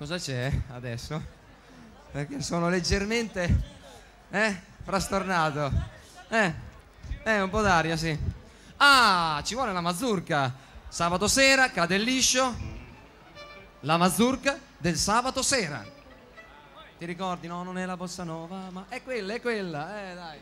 Cosa c'è adesso? Perché sono leggermente frastornato. Un po' d'aria, sì. Ah, ci vuole la mazurka. Sabato sera cade il liscio. La mazurka del sabato sera. Ti ricordi? No, non è la bossa nova, ma è quella, dai.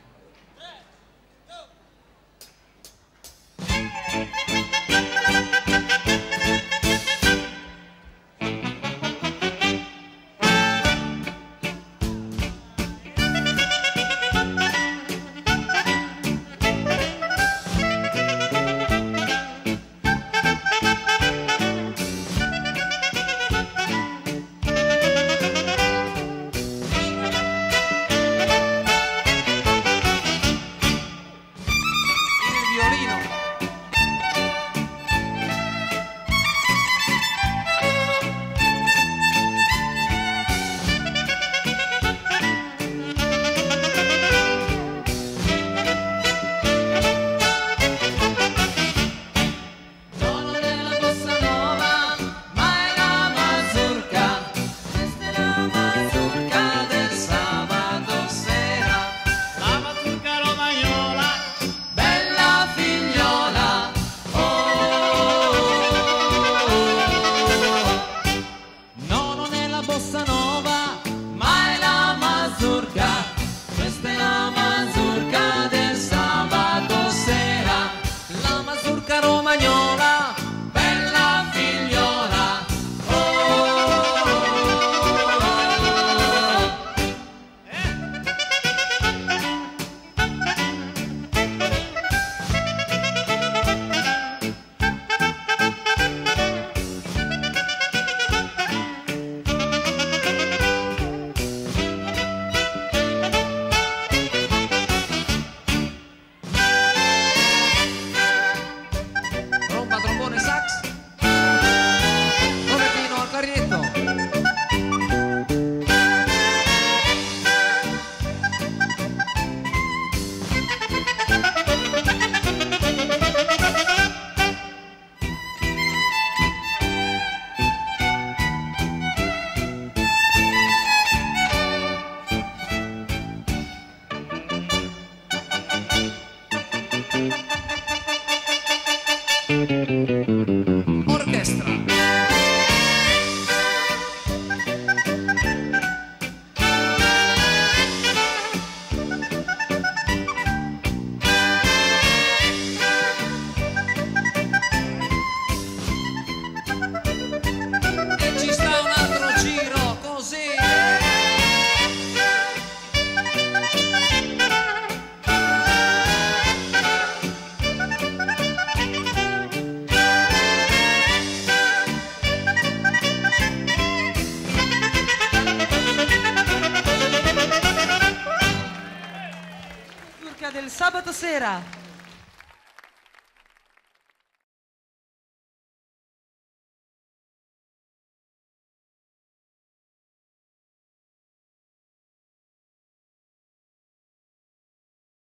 Del sabato sera.